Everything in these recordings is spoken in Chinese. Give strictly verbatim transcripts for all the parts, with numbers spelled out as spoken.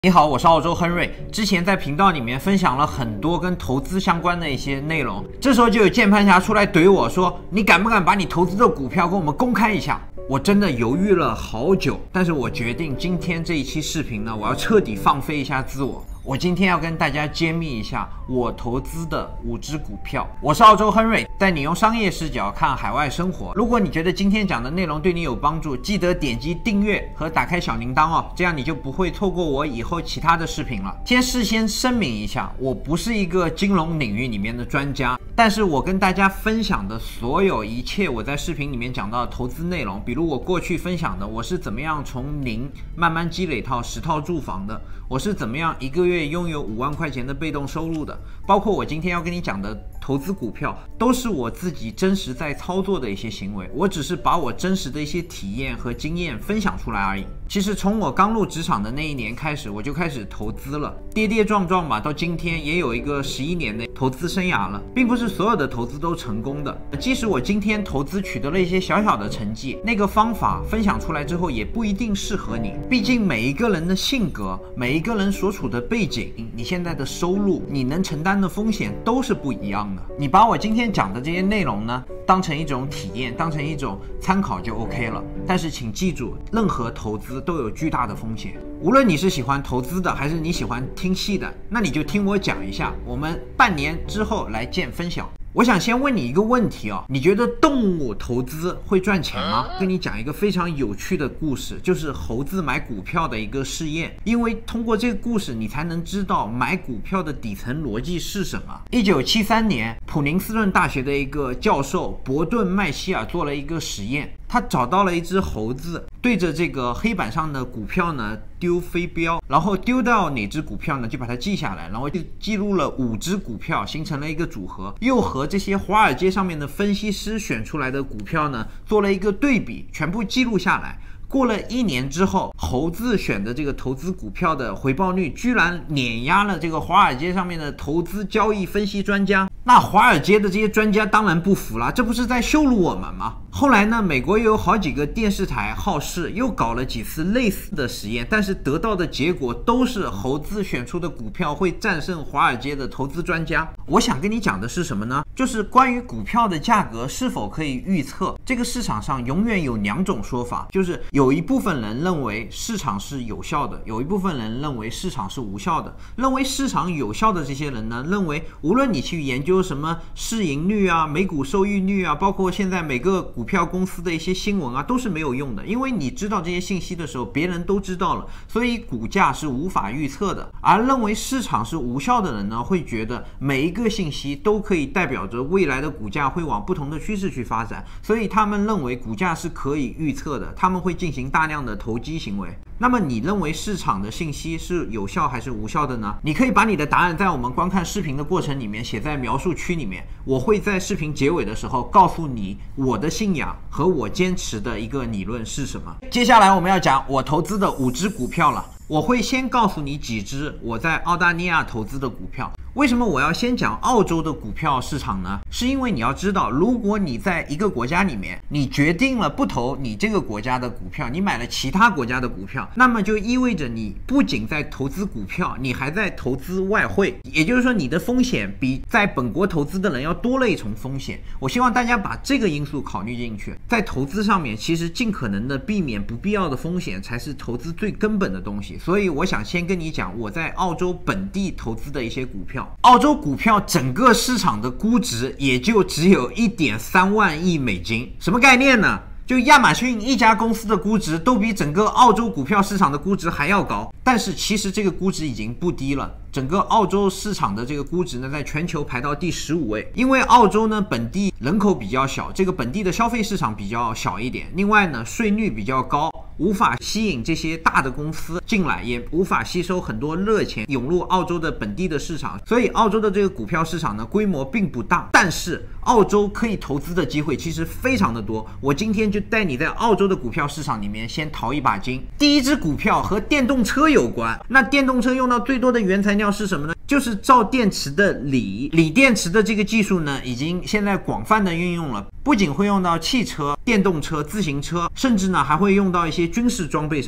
你好，我是澳洲亨瑞。之前在频道里面分享了很多跟投资相关的一些内容，这时候就有键盘侠出来怼我说：“你敢不敢把你投资的股票跟我们公开一下？”我真的犹豫了好久，但是我决定今天这一期视频呢，我要彻底放飞一下自我。我今天要跟大家揭秘一下我投资的五只股票。我是澳洲亨瑞，带你用商业视角看海外生活。如果你觉得今天讲的内容对你有帮助，记得点击订阅和打开小铃铛哦，这样你就不会错过我以后其他的视频了。先事先声明一下，我不是一个金融领域里面的专家，但是我跟大家分享的所有一切我在视频里面讲到的投资内容，比如我过去分享的我是怎么样从零慢慢积累到十套住房的，我是怎么样一个月拥有五万块钱的被动收入的，包括我今天要跟你讲的投资股票，都是我自己真实在操作的一些行为，我只是把我真实的一些体验和经验分享出来而已。其实从我刚入职场的那一年开始，我就开始投资了，跌跌撞撞吧，到今天也有一个十一年的投资生涯了，并不是所有的投资都成功的。即使我今天投资取得了一些小小的成绩，那个方法分享出来之后也不一定适合你，毕竟每一个人的性格，每一个人所处的背景，你现在的收入，你能承担的风险都是不一样的。你把我今天讲的这些内容呢，当成一种体验，当成一种参考就 OK 了。但是请记住，任何投资都有巨大的风险。无论你是喜欢投资的，还是你喜欢听戏的，那你就听我讲一下，我们半年之后来见分晓。我想先问你一个问题哦，你觉得动物投资会赚钱吗？跟你讲一个非常有趣的故事，就是猴子买股票的一个试验。因为通过这个故事，你才能知道买股票的底层逻辑是什么。一九七三年，普林斯顿大学的一个教授伯顿麦希尔做了一个实验，他找到了一只猴子，对着这个黑板上的股票呢丢飞镖，然后丢到哪只股票呢就把它记下来，然后就记录了五只股票，形成了一个组合，又和这些华尔街上面的分析师选出来的股票呢做了一个对比，全部记录下来。过了一年之后，猴子选的这个投资股票的回报率居然碾压了这个华尔街上面的投资交易分析专家。那华尔街的这些专家当然不服了，这不是在羞辱我们吗？后来呢，美国又有好几个电视台好事，又搞了几次类似的实验，但是得到的结果都是猴子选出的股票会战胜华尔街的投资专家。我想跟你讲的是什么呢？就是关于股票的价格是否可以预测，这个市场上永远有两种说法，就是有一部分人认为市场是有效的，有一部分人认为市场是无效的。认为市场有效的这些人呢，认为无论你去研究什么市盈率啊、每股收益率啊，包括现在每个股票公司的一些新闻啊，都是没有用的，因为你知道这些信息的时候，别人都知道了，所以股价是无法预测的。而认为市场是无效的人呢，会觉得每一个信息都可以代表着未来的股价会往不同的趋势去发展，所以他们认为股价是可以预测的，他们会进行大量的投机行为。那么你认为市场的信息是有效还是无效的呢？你可以把你的答案在我们观看视频的过程里面写在描述区里面，我会在视频结尾的时候告诉你我的信仰和我坚持的一个理论是什么。接下来我们要讲我投资的五只股票了，我会先告诉你几只我在澳大利亚投资的股票。为什么我要先讲澳洲的股票市场呢？是因为你要知道，如果你在一个国家里面，你决定了不投你这个国家的股票，你买了其他国家的股票，那么就意味着你不仅在投资股票，你还在投资外汇，也就是说你的风险比在本国投资的人要多了一重风险。我希望大家把这个因素考虑进去，在投资上面其实尽可能的避免不必要的风险才是投资最根本的东西。所以我想先跟你讲我在澳洲本地投资的一些股票。澳洲股票整个市场的估值也就只有 一点三万亿美金，什么概念呢？就亚马逊一家公司的估值都比整个澳洲股票市场的估值还要高，但是其实这个估值已经不低了。整个澳洲市场的这个估值呢，在全球排到第十五位。因为澳洲呢本地人口比较小，这个本地的消费市场比较小一点，另外呢税率比较高，无法吸引这些大的公司进来，也无法吸收很多热钱涌入澳洲的本地的市场，所以澳洲的这个股票市场呢规模并不大，但是澳洲可以投资的机会其实非常的多。我今天就带你在澳洲的股票市场里面先淘一把金。第一只股票和电动车有关，那电动车用到最多的原材料是什么呢？就是造电池的锂。锂电池的这个技术呢，已经现在广泛的运用了，不仅会用到汽车、电动车、自行车，甚至呢还会用到一些军事装备上面。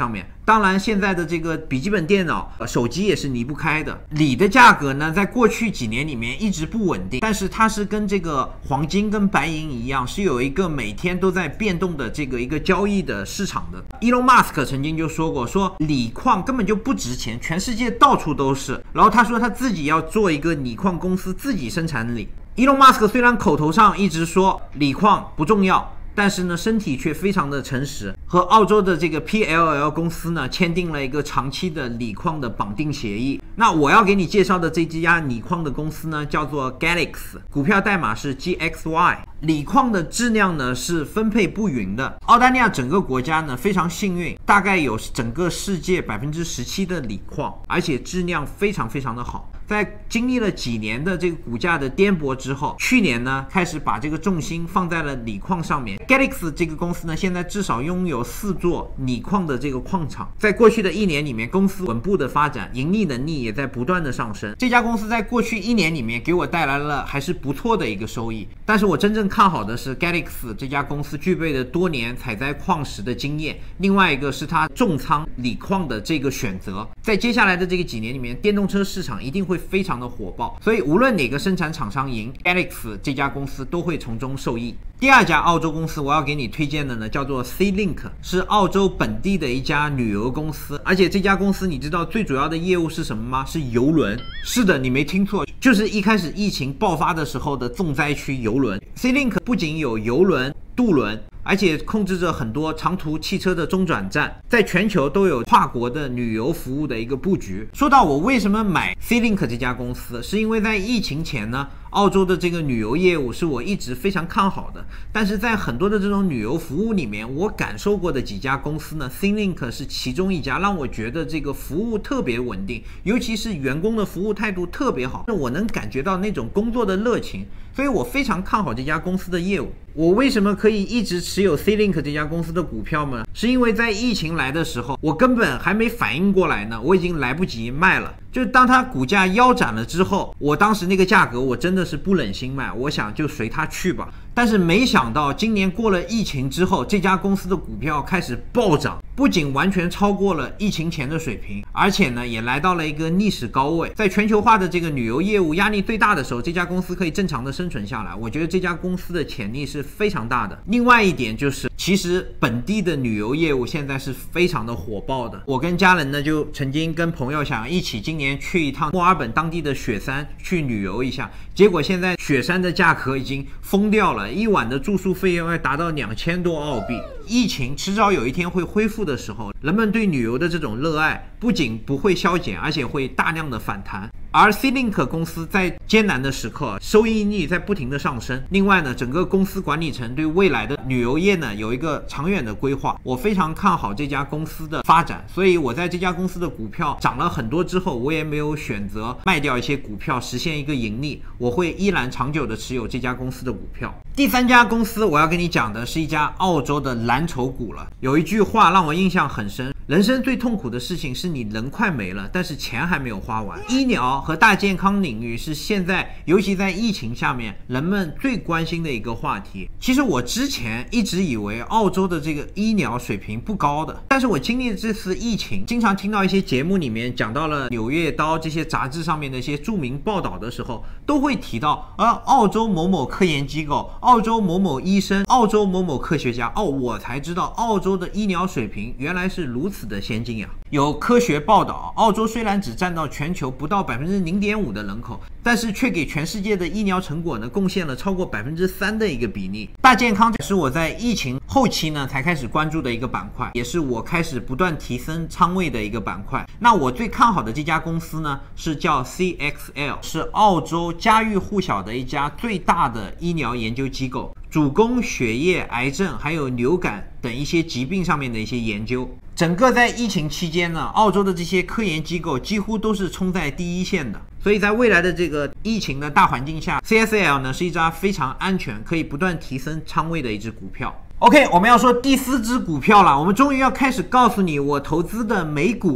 当然，现在的这个笔记本电脑、手机也是离不开的。锂的价格呢，在过去几年里面一直不稳定，但是它是跟这个黄金跟白银一样，是有一个每天都在变动的这个一个交易的市场的。Elon Musk 曾经就说过，说锂矿根本就不值钱，全世界到处都是。然后他说他自己要做一个锂矿公司，自己生产锂。Elon Musk 虽然口头上一直说锂矿不重要，但是呢，身体却非常的诚实，和澳洲的这个 P L L 公司呢签订了一个长期的锂矿的绑定协议。那我要给你介绍的这家锂矿的公司呢，叫做 Galix， 股票代码是 G X Y。锂矿的质量呢是分配不匀的。澳大利亚整个国家呢非常幸运，大概有整个世界百分之十七的锂矿，而且质量非常非常的好。在经历了几年的这个股价的颠簸之后，去年呢开始把这个重心放在了锂矿上面。Galix 这个公司呢，现在至少拥有四座锂矿的这个矿场。在过去的一年里面，公司稳步的发展，盈利能力也在不断的上升。这家公司在过去一年里面给我带来了还是不错的一个收益。但是我真正看好的是 Galix 这家公司具备的多年采摘矿石的经验，另外一个是它重仓锂矿的这个选择。在接下来的这个几年里面，电动车市场一定会非常的火爆，所以无论哪个生产厂商赢， Galix 这家公司都会从中受益。第二家澳洲公司我要给你推荐的呢，叫做 C-Link， 是澳洲本地的一家旅游公司。而且这家公司你知道最主要的业务是什么吗？是邮轮。是的，你没听错，就是一开始疫情爆发的时候的重灾区邮轮。C-Link 不仅有邮轮、渡轮，而且控制着很多长途汽车的中转站，在全球都有跨国的旅游服务的一个布局。说到我为什么买 C-Link 这家公司，是因为在疫情前呢，澳洲的这个旅游业务是我一直非常看好的。但是在很多的这种旅游服务里面，我感受过的几家公司呢， C-Link 是其中一家让我觉得这个服务特别稳定，尤其是员工的服务态度特别好，我能感觉到那种工作的热情，所以我非常看好这家公司的业务。我为什么可以一直持有 C-Link 这家公司的股票呢？是因为在疫情来的时候，我根本还没反应过来呢，我已经来不及卖了。就当它股价腰斩了之后，我当时那个价格我真的是不忍心卖，我想就随它去吧。但是没想到今年过了疫情之后，这家公司的股票开始暴涨，不仅完全超过了疫情前的水平，而且呢也来到了一个历史高位。在全球化的这个旅游业务压力最大的时候，这家公司可以正常的生存下来，我觉得这家公司的潜力是非常大的。另外一点就是，其实本地的旅游业务现在是非常的火爆的。我跟家人呢就曾经跟朋友想一起今年去一趟墨尔本当地的雪山去旅游一下，结果现在雪山的价格已经疯掉了，一晚的住宿费用要达到两千多澳币。疫情迟早有一天会恢复的时候，人们对旅游的这种热爱不仅不会消减，而且会大量的反弹。而 C-Link 公司在艰难的时刻，收益率在不停的上升。另外呢，整个公司管理层对未来的旅游业呢有一个长远的规划，我非常看好这家公司的发展。所以我在这家公司的股票涨了很多之后，我也没有选择卖掉一些股票实现一个盈利，我会依然长久的持有这家公司的股票。第三家公司我要跟你讲的是一家澳洲的蓝筹股了。有一句话让我印象很深，人生最痛苦的事情是你人快没了，但是钱还没有花完。医疗和大健康领域是现在尤其在疫情下面人们最关心的一个话题。其实我之前一直以为澳洲的这个医疗水平不高的，但是我经历这次疫情，经常听到一些节目里面讲到了《柳叶刀》这些杂志上面的一些著名报道的时候，都会提到而澳洲某某科研机构、澳洲某某医生、澳洲某某科学家。哦，我才知道澳洲的医疗水平原来是如此的先进呀！有科学报道，澳洲虽然只占到全球不到百分之零点五的人口，但是却给全世界的医疗成果呢贡献了超过百分之三的一个比例。大健康是我在疫情后期呢才开始关注的一个板块，也是我开始不断提升仓位的一个板块。那我最看好的这家公司呢是叫 C X L， 是澳洲家喻户晓的一家最大的医疗研究机构，主攻血液、癌症还有流感等一些疾病上面的一些研究。整个在疫情期间呢，澳洲的这些科研机构几乎都是冲在第一线的，所以在未来的这个疫情的大环境下， C S L 呢是一家非常安全可以不断提升仓位的一只股票。OK， 我们要说第四只股票了，我们终于要开始告诉你我投资的美股了。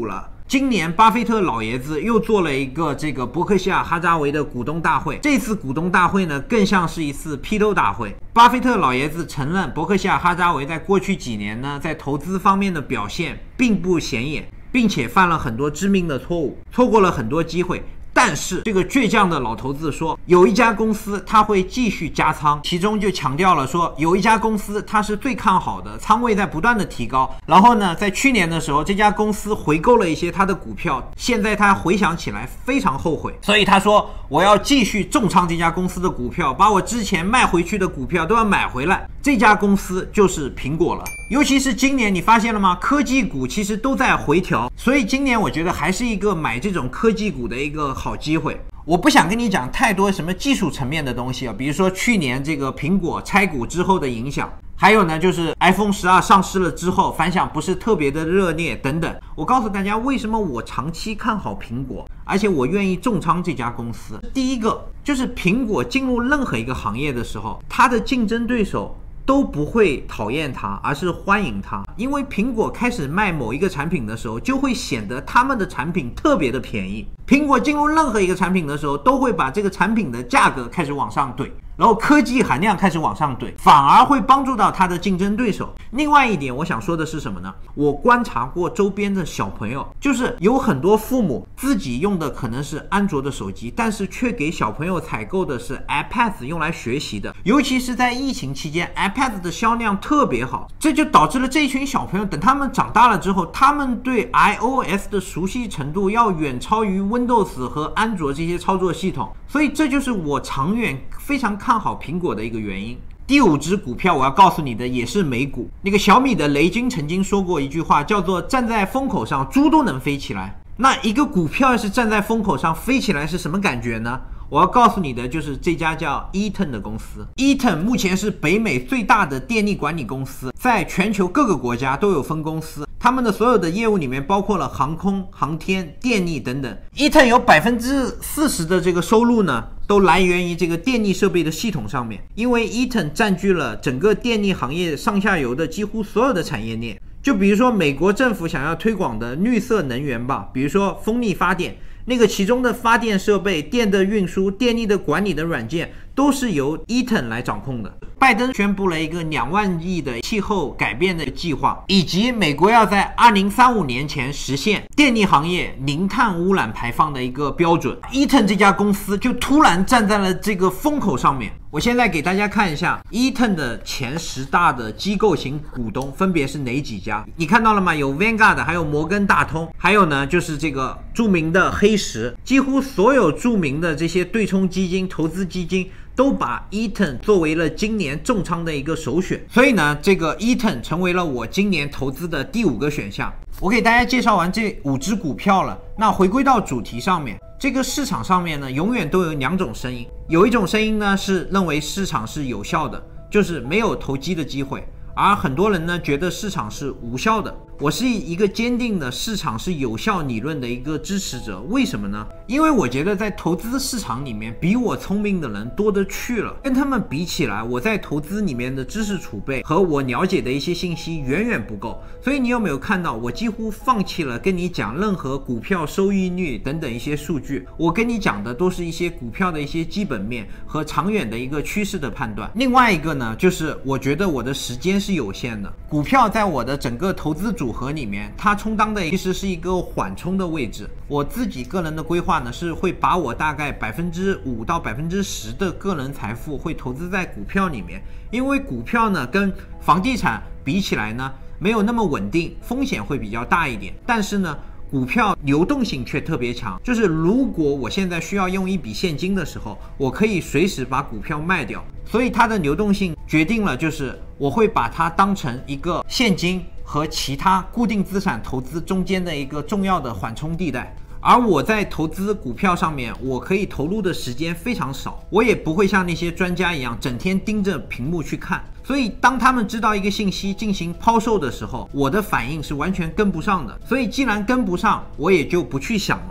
今年巴菲特老爷子又做了一个这个伯克希尔哈撒韦的股东大会，这次股东大会呢更像是一次批斗大会。巴菲特老爷子承认伯克希尔哈撒韦在过去几年呢在投资方面的表现并不显眼，并且犯了很多致命的错误，错过了很多机会。但是这个倔强的老头子说，有一家公司他会继续加仓，其中就强调了说，有一家公司他是最看好的，仓位在不断的提高。然后呢，在去年的时候，这家公司回购了一些他的股票，现在他回想起来非常后悔，所以他说我要继续重仓这家公司的股票，把我之前卖回去的股票都要买回来。这家公司就是苹果了。尤其是今年，你发现了吗？科技股其实都在回调，所以今年我觉得还是一个买这种科技股的一个好机会。我不想跟你讲太多什么技术层面的东西啊，比如说去年这个苹果拆股之后的影响，还有呢就是 iPhone 十二上市了之后反响不是特别的热烈等等。我告诉大家为什么我长期看好苹果，而且我愿意重仓这家公司。第一个就是苹果进入任何一个行业的时候，它的竞争对手都不会讨厌它，而是欢迎它。因为苹果开始卖某一个产品的时候，就会显得他们的产品特别的便宜。苹果进入任何一个产品的时候，都会把这个产品的价格开始往上怼，然后科技含量开始往上怼，反而会帮助到它的竞争对手。另外一点我想说的是什么呢？我观察过周边的小朋友，就是有很多父母自己用的可能是安卓的手机，但是却给小朋友采购的是 iPad 用来学习的。尤其是在疫情期间， iPad 的销量特别好，这就导致了这一群小朋友等他们长大了之后，他们对 iOS 的熟悉程度要远超于 Windows 和安卓这些操作系统，所以这就是我长远非常看好苹果的一个原因。第五只股票我要告诉你的也是美股，那个小米的雷军曾经说过一句话，叫做站在风口上猪都能飞起来。那一个股票要是站在风口上飞起来是什么感觉呢？我要告诉你的就是这家叫 Eaton 的公司。 Eaton 目前是北美最大的电力管理公司，在全球各个国家都有分公司，他们的所有的业务里面包括了航空、航天、电力等等。 Eaton 有 百分之四十 的这个收入呢都来源于这个电力设备的系统上面，因为 Eaton 占据了整个电力行业上下游的几乎所有的产业链。就比如说美国政府想要推广的绿色能源吧，比如说风力发电，那个其中的发电设备、电的运输、电力的管理的软件都是由 Eaton 来掌控的。拜登宣布了一个两万亿的气候改变的计划，以及美国要在二零三五年前实现电力行业零碳污染排放的一个标准。Eaton 这家公司就突然站在了这个风口上面。我现在给大家看一下 Eaton 的前十大的机构型股东分别是哪几家，你看到了吗？有 Vanguard， 还有摩根大通，还有呢就是这个著名的黑石。几乎所有著名的这些对冲基金、投资基金都把 Eaton 作为了今年重仓的一个首选，所以呢这个 Eaton 成为了我今年投资的第五个选项。我给大家介绍完这五只股票了，那回归到主题上面，这个市场上面呢永远都有两种声音，有一种声音呢是认为市场是有效的，就是没有投机的机会，而很多人呢觉得市场是无效的。我是一个坚定的市场是有效理论的一个支持者。为什么呢？因为我觉得在投资市场里面比我聪明的人多得去了，跟他们比起来，我在投资里面的知识储备和我了解的一些信息远远不够。所以你有没有看到我几乎放弃了跟你讲任何股票收益率等等一些数据，我跟你讲的都是一些股票的一些基本面和长远的一个趋势的判断。另外一个呢，就是我觉得我的时间是有限的，股票在我的整个投资组合里面，它充当的其实是一个缓冲的位置。我自己个人的规划呢，是会把我大概百分之五到百分之十的个人财富会投资在股票里面，因为股票呢跟房地产比起来呢没有那么稳定，风险会比较大一点，但是呢股票流动性却特别强，就是如果我现在需要用一笔现金的时候，我可以随时把股票卖掉，所以它的流动性决定了就是我会把它当成一个现金和其他固定资产投资中间的一个重要的缓冲地带。而我在投资股票上面，我可以投入的时间非常少，我也不会像那些专家一样整天盯着屏幕去看，所以当他们知道一个信息进行抛售的时候，我的反应是完全跟不上的，所以既然跟不上，我也就不去想了。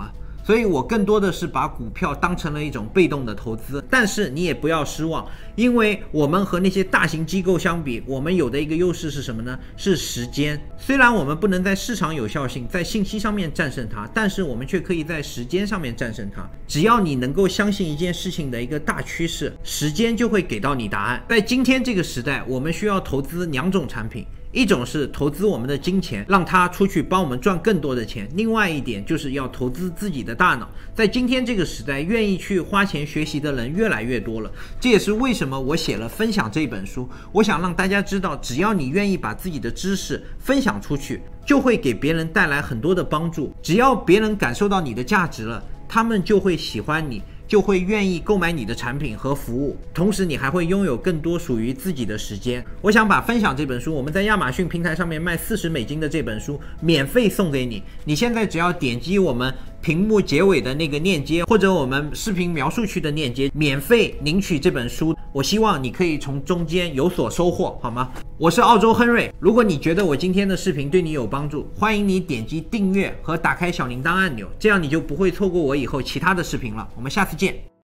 所以我更多的是把股票当成了一种被动的投资。但是你也不要失望，因为我们和那些大型机构相比，我们有的一个优势是什么呢？是时间。虽然我们不能在市场有效性、在信息上面战胜它，但是我们却可以在时间上面战胜它。只要你能够相信一件事情的一个大趋势，时间就会给到你答案。在今天这个时代，我们需要投资两种产品。一种是投资我们的金钱，让它出去帮我们赚更多的钱；另外一点就是要投资自己的大脑。在今天这个时代，愿意去花钱学习的人越来越多了。这也是为什么我写了分享这本书。我想让大家知道，只要你愿意把自己的知识分享出去，就会给别人带来很多的帮助。只要别人感受到你的价值了，他们就会喜欢你，就会愿意购买你的产品和服务，同时你还会拥有更多属于自己的时间。我想把分享这本书，我们在亚马逊平台上面卖四十美金的这本书免费送给你。你现在只要点击我们屏幕结尾的那个链接，或者我们视频描述区的链接，免费领取这本书。我希望你可以从中间有所收获，好吗？我是澳洲亨瑞。如果你觉得我今天的视频对你有帮助，欢迎你点击订阅和打开小铃铛按钮，这样你就不会错过我以后其他的视频了。我们下次见。